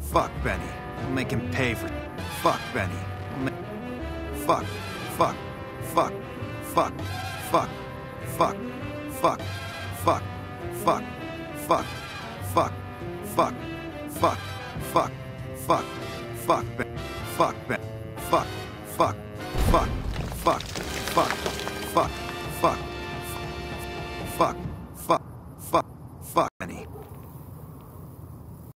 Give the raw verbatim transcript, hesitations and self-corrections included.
Fuck Benny. I'll make him pay for... Fuck Benny. I'll ma- Fuck. Fuck. Fuck. Fuck. Fuck. Fuck. Fuck. Fuck. Fuck. Fuck. Fuck. Fuck. Fuck. Fuck. Fuck. Fuck. Ben. Fuck. Ben. Fuck. Fuck. Fuck. Fuck. Fuck. Fuck. Fuck. Fuck. Fuck. Fuck. Fuck. Benny.